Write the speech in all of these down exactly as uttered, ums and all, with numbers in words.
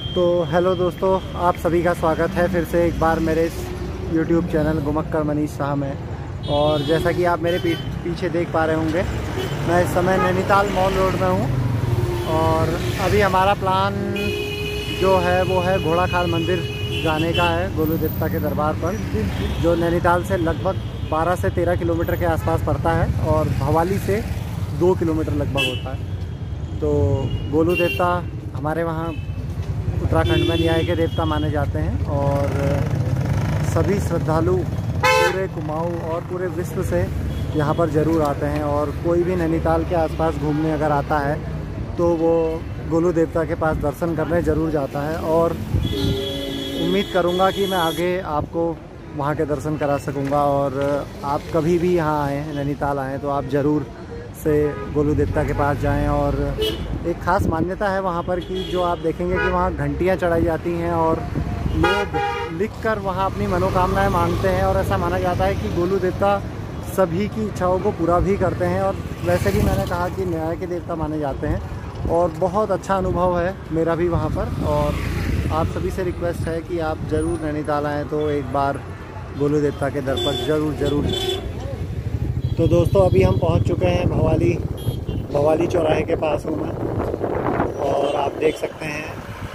तो हेलो दोस्तों, आप सभी का स्वागत है फिर से एक बार मेरे इस यूट्यूब चैनल घुमक्कर मनीष शाह में। और जैसा कि आप मेरे पीछे देख पा रहे होंगे, मैं इस समय नैनीताल मॉल रोड में हूँ। और अभी हमारा प्लान जो है वो है घोड़ाखाल मंदिर जाने का है, गोलू देवता के दरबार पर, जो नैनीताल से लगभग बारह से तेरह किलोमीटर के आसपास पड़ता है और भवाली से दो किलोमीटर लगभग होता है। तो गोलू देवता हमारे वहाँ उत्तराखंड में न्याय के देवता माने जाते हैं और सभी श्रद्धालु पूरे कुमाऊं और पूरे विश्व से यहाँ पर ज़रूर आते हैं। और कोई भी नैनीताल के आसपास घूमने अगर आता है तो वो गोलू देवता के पास दर्शन करने ज़रूर जाता है। और उम्मीद करूँगा कि मैं आगे आपको वहाँ के दर्शन करा सकूँगा। और आप कभी भी यहाँ आएँ, नैनीताल आएँ, तो आप ज़रूर से गोलू देवता के पास जाएं। और एक ख़ास मान्यता है वहाँ पर कि जो आप देखेंगे कि वहाँ घंटियाँ चढ़ाई जाती हैं और लोग लिखकर वहाँ अपनी मनोकामनाएं मांगते हैं। और ऐसा माना जाता है कि गोलू देवता सभी की इच्छाओं को पूरा भी करते हैं। और वैसे भी मैंने कहा कि न्याय के देवता माने जाते हैं और बहुत अच्छा अनुभव है मेरा भी वहाँ पर। और आप सभी से रिक्वेस्ट है कि आप ज़रूर नैनीताल आएँ तो एक बार गोलू देवता के दर पर ज़रूर ज़रूर तो दोस्तों अभी हम पहुंच चुके हैं भवाली भवाली चौराहे के पास हूँ मैं। और आप देख सकते हैं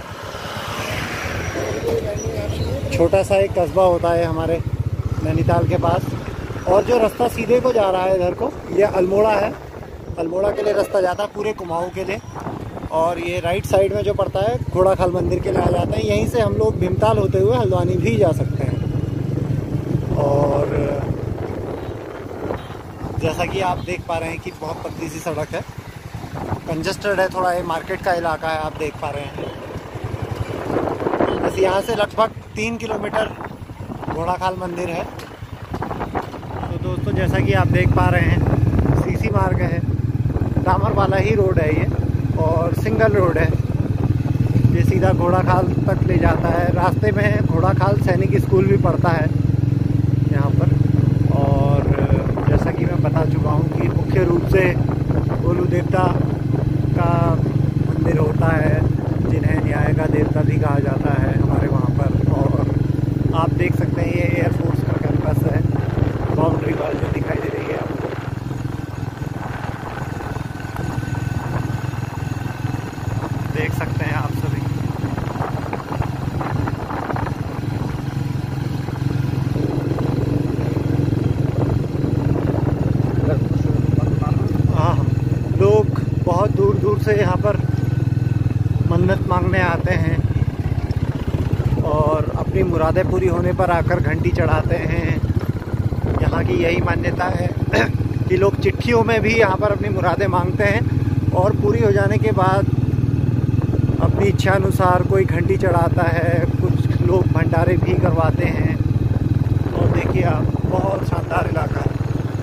छोटा सा एक कस्बा होता है हमारे नैनीताल के पास। और जो रास्ता सीधे को जा रहा है इधर को, ये अल्मोड़ा है, अल्मोड़ा के लिए रास्ता जाता है पूरे कुमाऊं के लिए। और ये राइट साइड में जो पड़ता है घोड़ाखाल मंदिर के लिए आ जाता है। यहीं से हम लोग भीमताल होते हुए हल्द्वानी भी जा सकते हैं। और जैसा कि आप देख पा रहे हैं कि बहुत पतली सी सड़क है, कंजस्टेड है थोड़ा, ये मार्केट का इलाका है, आप देख पा रहे हैं। बस यहाँ से लगभग तीन किलोमीटर घोड़ाखाल मंदिर है। तो दोस्तों जैसा कि आप देख पा रहे हैं, सीसी मार्ग है, डामर वाला ही रोड है ये और सिंगल रोड है। ये सीधा घोड़ाखाल तक ले जाता है। रास्ते में घोड़ाखाल सैनिक स्कूल भी पड़ता है यहाँ पर। और जैसा कि मैं बता चुका हूँ कि मुख्य रूप से गोलू देवता का मंदिर होता है, जिन्हें न्याय का देवता भी कहा जाता है हमारे वहाँ पर। और आप देख सकते हैं ये एयरफोर्स का कैंपस है, बाउंड्री वॉल जो दिखाई दे रही है आपको। देख सकते हैं आप सभी। लोग बहुत दूर दूर से यहाँ पर मन्नत मांगने आते हैं और अपनी मुरादें पूरी होने पर आकर घंटी चढ़ाते हैं। यहाँ की यही मान्यता है कि लोग चिट्ठियों में भी यहाँ पर अपनी मुरादें मांगते हैं और पूरी हो जाने के बाद अपनी इच्छा अनुसार कोई घंटी चढ़ाता है, कुछ लोग भंडारे भी करवाते हैं। और देखिए आप, बहुत शानदार इलाका है।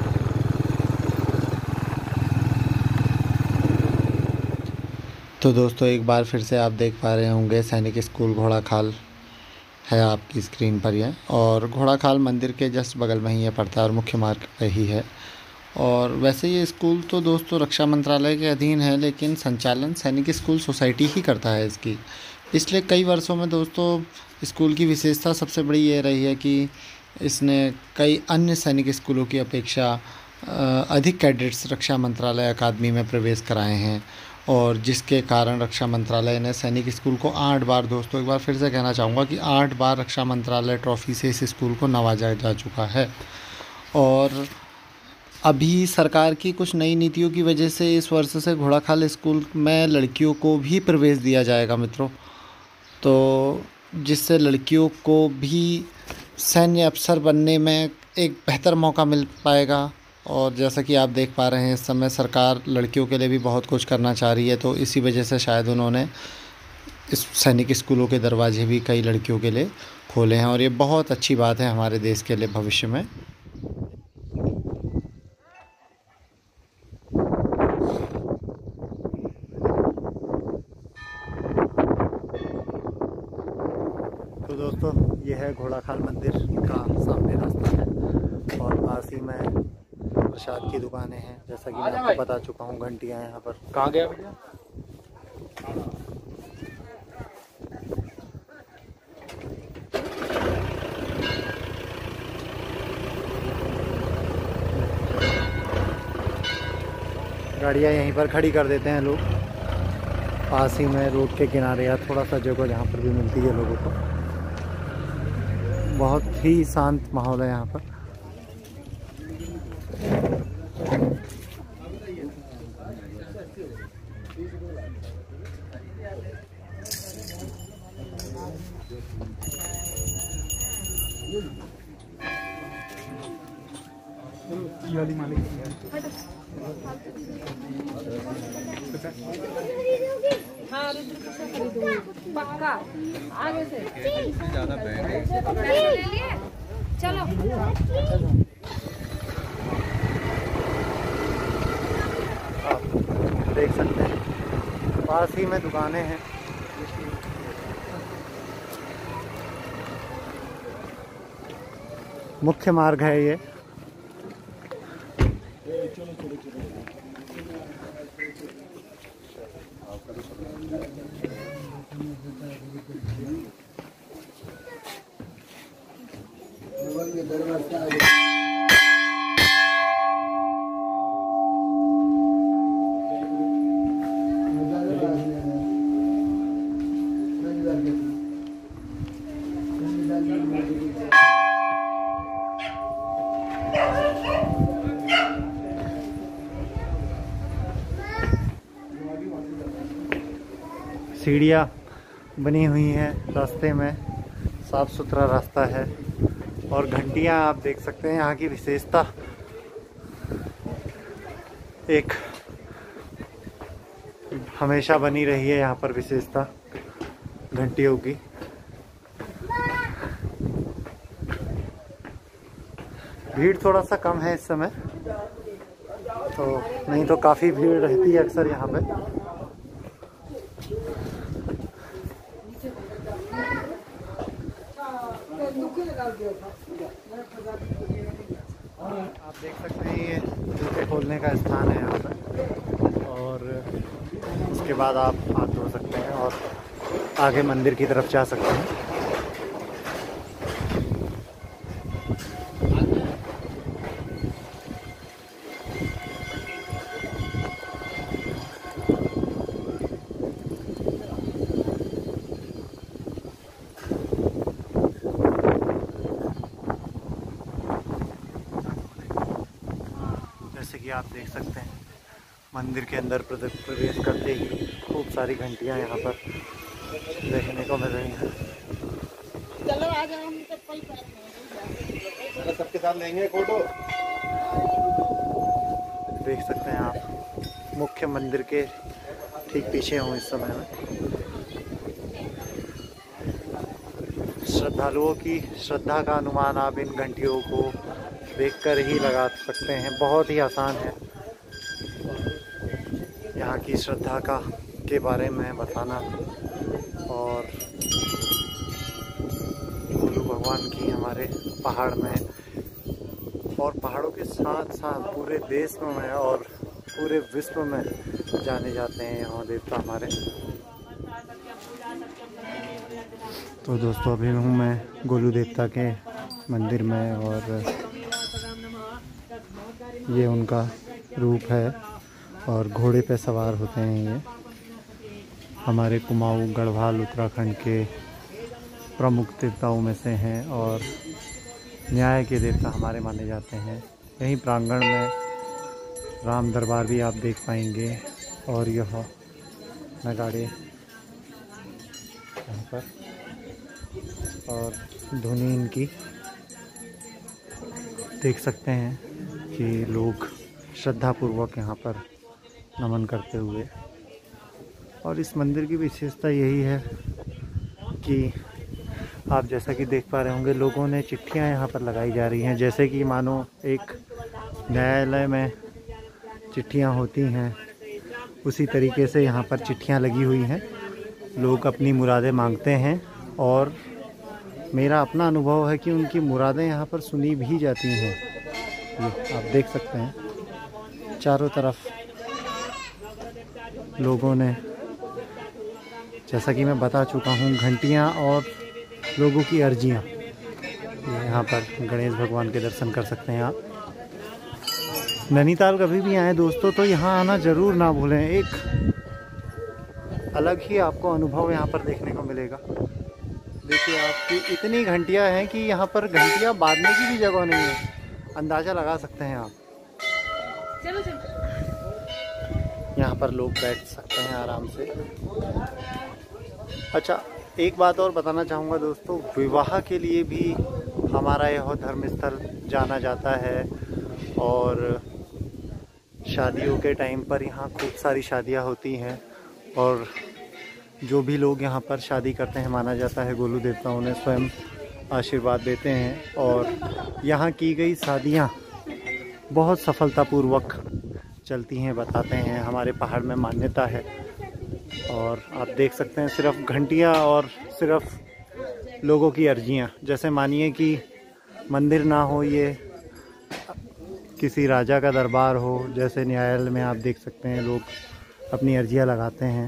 तो दोस्तों एक बार फिर से आप देख पा रहे होंगे सैनिक स्कूल घोड़ाखाल है आपकी स्क्रीन पर यह। और घोड़ाखाल मंदिर के जस्ट बगल में ही ये पड़ता है और मुख्य मार्ग पे ही है। और वैसे ये स्कूल तो दोस्तों रक्षा मंत्रालय के अधीन है, लेकिन संचालन सैनिक स्कूल सोसाइटी ही करता है इसकी। पिछले कई वर्षों में दोस्तों स्कूल की विशेषता सबसे बड़ी ये रही है कि इसने कई अन्य सैनिक स्कूलों की अपेक्षा अधिक कैडेट्स रक्षा मंत्रालय अकादमी में प्रवेश कराए हैं। और जिसके कारण रक्षा मंत्रालय ने सैनिक स्कूल को आठ बार, दोस्तों एक बार फिर से कहना चाहूँगा कि आठ बार रक्षा मंत्रालय ट्रॉफ़ी से इस स्कूल को नवाजा जा चुका है। और अभी सरकार की कुछ नई नीतियों की वजह से इस वर्ष से घोड़ाखाल स्कूल में लड़कियों को भी प्रवेश दिया जाएगा मित्रों। तो जिससे लड़कियों को भी सैन्य अफसर बनने में एक बेहतर मौका मिल पाएगा। और जैसा कि आप देख पा रहे हैं, इस समय सरकार लड़कियों के लिए भी बहुत कुछ करना चाह रही है। तो इसी वजह से शायद उन्होंने इस सैनिक स्कूलों के दरवाजे भी कई लड़कियों के लिए खोले हैं। और ये बहुत अच्छी बात है हमारे देश के लिए भविष्य में। तो दोस्तों ये है घोड़ाखाल मंदिर का सामने रास्ता है और पास ही में प्रसाद की दुकानें हैं। जैसा कि मैं आपको बता चुका हूँ, घंटियाँ हैं यहाँ पर। कहाँ गया भैया? गाड़ियाँ यहीं पर खड़ी कर देते हैं लोग, पास ही में रोड के किनारे या थोड़ा सा जगह जहाँ पर भी मिलती है लोगों को। बहुत ही शांत माहौल है यहाँ पर। हाँ पक्का आगे से ज्यादा चलो। आप देख सकते हैं पास ही में दुकानें हैं। मुख्य मार्ग है ये। सीढ़ियाँ बनी हुई हैं रास्ते में, साफ सुथरा रास्ता है। और घंटियाँ आप देख सकते हैं, यहाँ की विशेषता एक हमेशा बनी रही है यहाँ पर विशेषता घंटियों की। भीड़ थोड़ा सा कम है इस समय, तो नहीं तो काफ़ी भीड़ रहती है अक्सर यहाँ पे। आप देख सकते हैं ये जूते खोलने का स्थान है यहाँ पर, और उसके बाद आप हाथ धो सकते हैं और आगे मंदिर की तरफ जा सकते हैं। जैसे कि आप देख सकते हैं मंदिर के अंदर प्रवेश करते ही खूब सारी घंटियां यहाँ पर देखने को मिल रही हैं। चलो आ जाओ, हम सबके साथ लेंगे फोटो। देख सकते हैं आप मुख्य मंदिर के ठीक पीछे हूँ इस समय में। श्रद्धालुओं की श्रद्धा का अनुमान आप इन घंटियों को देखकर ही लगा सकते हैं। बहुत ही आसान है यहाँ की श्रद्धा का के बारे में बताना, और गोलू भगवान की हमारे पहाड़ में और पहाड़ों के साथ साथ पूरे देश में और पूरे विश्व में जाने जाते हैं यहाँ देवता हमारे। तो दोस्तों अभी हूँ मैं गोलू देवता के मंदिर में, और ये उनका रूप है और घोड़े पे सवार होते हैं। ये हमारे कुमाऊं गढ़वाल उत्तराखंड के प्रमुख देवताओं में से हैं और न्याय के देवता हमारे माने जाते हैं। यहीं प्रांगण में राम दरबार भी आप देख पाएंगे, और यह नगाड़े यहाँ पर और धुनी इनकी देख सकते हैं कि लोग श्रद्धापूर्वक यहाँ पर नमन करते हुए। और इस मंदिर की विशेषता यही है कि आप जैसा कि देख पा रहे होंगे लोगों ने चिट्ठियाँ यहाँ पर लगाई जा रही हैं, जैसे कि मानो एक न्यायालय में चिट्ठियाँ होती हैं, उसी तरीके से यहाँ पर चिट्ठियाँ लगी हुई हैं। लोग अपनी मुरादें मांगते हैं और मेरा अपना अनुभव है कि उनकी मुरादें यहाँ पर सुनी भी जाती हैं। ये आप देख सकते हैं चारों तरफ लोगों ने, जैसा कि मैं बता चुका हूँ, घंटियाँ और लोगों की अर्जियाँ। यहाँ पर गणेश भगवान के दर्शन कर सकते हैं आप। नैनीताल कभी भी आए दोस्तों तो यहाँ आना ज़रूर ना भूलें। एक अलग ही आपको अनुभव यहाँ पर देखने को मिलेगा। देखिए आपकी इतनी घंटियाँ हैं कि यहाँ पर घंटियाँ बांधने की भी जगह नहीं है, अंदाज़ा लगा सकते हैं आप। चलो चलो। यहाँ पर लोग बैठ सकते हैं आराम से। अच्छा, एक बात और बताना चाहूँगा दोस्तों, विवाह के लिए भी हमारा यह धर्म स्थल जाना जाता है और शादियों के टाइम पर यहाँ खूब सारी शादियाँ होती हैं और जो भी लोग यहाँ पर शादी करते हैं माना जाता है गोलू देवता उन्हें स्वयं आशीर्वाद देते हैं और यहाँ की गई शादियाँ बहुत सफलतापूर्वक चलती हैं, बताते हैं। हमारे पहाड़ में मान्यता है और आप देख सकते हैं सिर्फ घंटियाँ और सिर्फ लोगों की अर्जियाँ। जैसे मानिए कि मंदिर ना हो, ये किसी राजा का दरबार हो, जैसे न्यायालय में आप देख सकते हैं लोग अपनी अर्जियाँ लगाते हैं।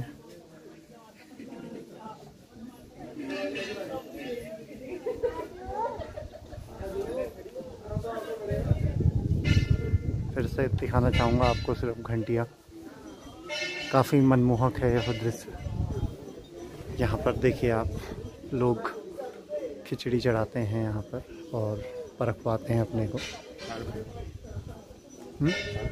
फिर से दिखाना चाहूँगा आपको सिर्फ घंटियाँ। काफ़ी मनमोहक है यह दृश्य। यहाँ पर देखिए आप, लोग खिचड़ी चढ़ाते हैं यहाँ पर और परखवाते हैं अपने को। हुँ?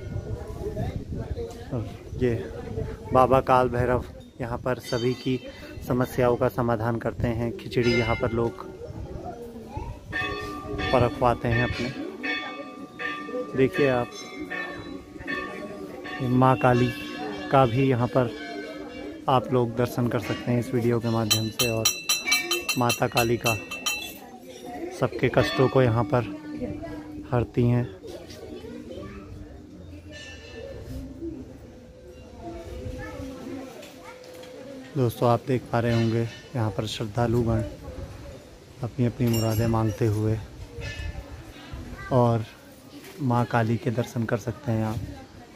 और ये बाबा काल भैरव यहाँ पर सभी की समस्याओं का समाधान करते हैं। खिचड़ी यहाँ पर लोग परखवाते हैं अपने। देखिए आप, माँ काली का भी यहाँ पर आप लोग दर्शन कर सकते हैं इस वीडियो के माध्यम से। और माता काली का सबके कष्टों को यहाँ पर हरती हैं। दोस्तों आप देख पा रहे होंगे यहाँ पर श्रद्धालुगण अपनी अपनी मुरादें मांगते हुए और माँ काली के दर्शन कर सकते हैं आप।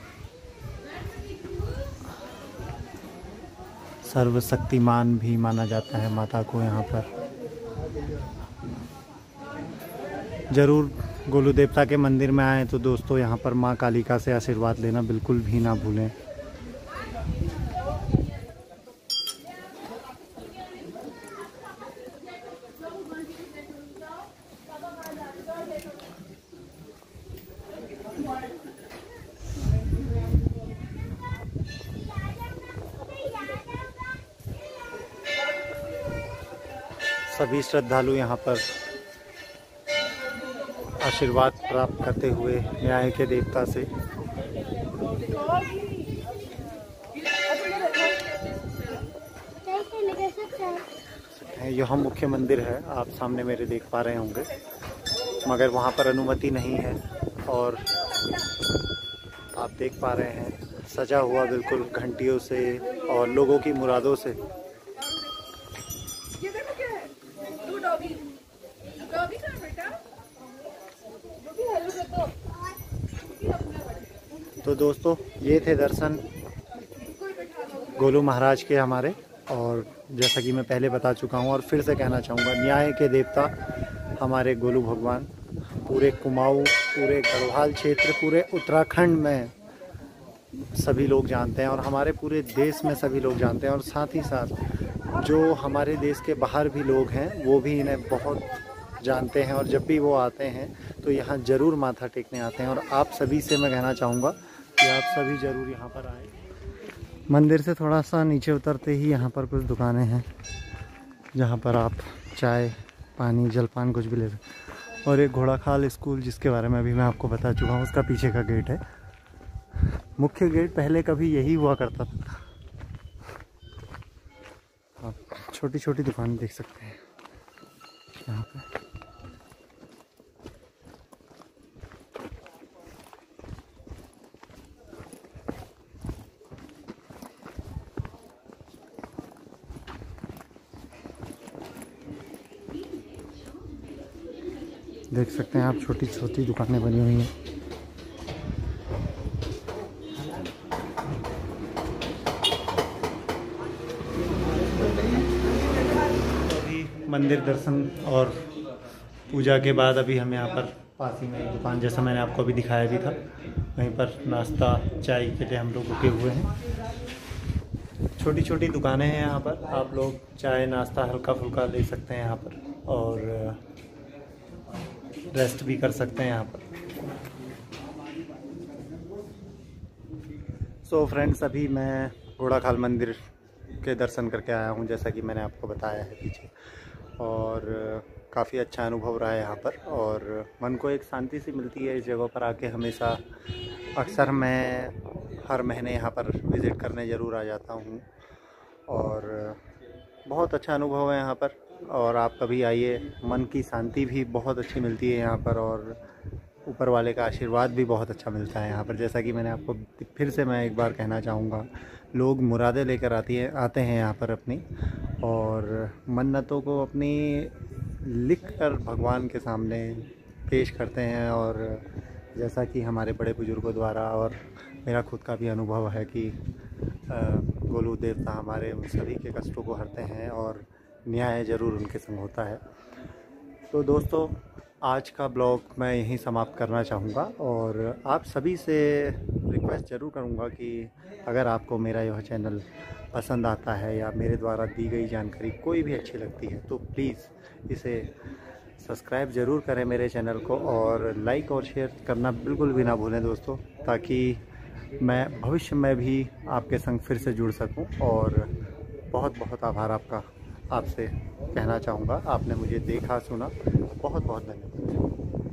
सर्वशक्तिमान भी माना जाता है माता को यहाँ पर। ज़रूर गोलू देवता के मंदिर में आए तो दोस्तों यहाँ पर माँ कालिका से आशीर्वाद लेना बिल्कुल भी ना भूलें। सभी श्रद्धालु यहाँ पर आशीर्वाद प्राप्त करते हुए न्याय के देवता से। यह मुख्य मंदिर है, आप सामने मेरे देख पा रहे होंगे, मगर वहाँ पर अनुमति नहीं है और आप देख पा रहे हैं सजा हुआ बिल्कुल घंटियों से और लोगों की मुरादों से। तो दोस्तों ये थे दर्शन गोलू महाराज के हमारे, और जैसा कि मैं पहले बता चुका हूँ और फिर से कहना चाहूँगा, न्याय के देवता हमारे गोलू भगवान पूरे कुमाऊँ, पूरे गढ़वाल क्षेत्र, पूरे उत्तराखंड में सभी लोग जानते हैं और हमारे पूरे देश में सभी लोग जानते हैं। और साथ ही साथ जो हमारे देश के बाहर भी लोग हैं वो भी इन्हें बहुत जानते हैं और जब भी वो आते हैं तो यहाँ ज़रूर माथा टेकने आते हैं। और आप सभी से मैं कहना चाहूँगा कि आप सभी ज़रूर यहाँ पर आएँ। मंदिर से थोड़ा सा नीचे उतरते ही यहाँ पर कुछ दुकानें हैं जहाँ पर आप चाय, पानी, जलपान कुछ भी ले सकते। और एक घोड़ाखाल स्कूल जिसके बारे में अभी मैं आपको बता चुका हूँ, उसका पीछे का गेट है। मुख्य गेट पहले कभी यही हुआ करता था। आप छोटी छोटी दुकानें देख सकते हैं यहाँ पे। देख सकते हैं आप, छोटी छोटी दुकानें बनी हुई हैं। अभी मंदिर दर्शन और पूजा के बाद अभी हम यहाँ पर पास ही में एक दुकान, जैसा मैंने आपको अभी दिखाया भी था, वहीं पर नाश्ता चाय के लिए हम लोग रुके हुए हैं। छोटी छोटी दुकानें हैं यहाँ पर, आप लोग चाय नाश्ता हल्का फुल्का ले सकते हैं यहाँ पर और रेस्ट भी कर सकते हैं यहाँ पर। सो so फ्रेंड्स, अभी मैं घोड़ाखाल मंदिर के दर्शन करके आया हूँ, जैसा कि मैंने आपको बताया है पीछे, और काफ़ी अच्छा अनुभव रहा है यहाँ पर और मन को एक शांति सी मिलती है इस जगह पर आके। हमेशा अक्सर मैं हर महीने यहाँ पर विज़िट करने ज़रूर आ जाता हूँ और बहुत अच्छा अनुभव है यहाँ पर। और आप कभी आइए, मन की शांति भी बहुत अच्छी मिलती है यहाँ पर और ऊपर वाले का आशीर्वाद भी बहुत अच्छा मिलता है यहाँ पर। जैसा कि मैंने आपको फिर से मैं एक बार कहना चाहूँगा, लोग मुरादें लेकर आती है आते हैं यहाँ पर अपनी, और मन्नतों को अपनी लिख कर भगवान के सामने पेश करते हैं। और जैसा कि हमारे बड़े बुजुर्गों द्वारा और मेरा खुद का भी अनुभव है कि गोलू देवता हमारे उन सभी के कष्टों को हरते हैं और न्याय ज़रूर उनके संग होता है। तो दोस्तों, आज का ब्लॉग मैं यहीं समाप्त करना चाहूँगा और आप सभी से रिक्वेस्ट ज़रूर करूँगा कि अगर आपको मेरा यह चैनल पसंद आता है या मेरे द्वारा दी गई जानकारी कोई भी अच्छी लगती है तो प्लीज़ इसे सब्सक्राइब ज़रूर करें मेरे चैनल को, और लाइक और शेयर करना बिल्कुल भी ना भूलें दोस्तों, ताकि मैं भविष्य में भी आपके संग फिर से जुड़ सकूं। और बहुत बहुत आभार आपका आपसे कहना चाहूँगा, आपने मुझे देखा सुना, बहुत बहुत धन्यवाद।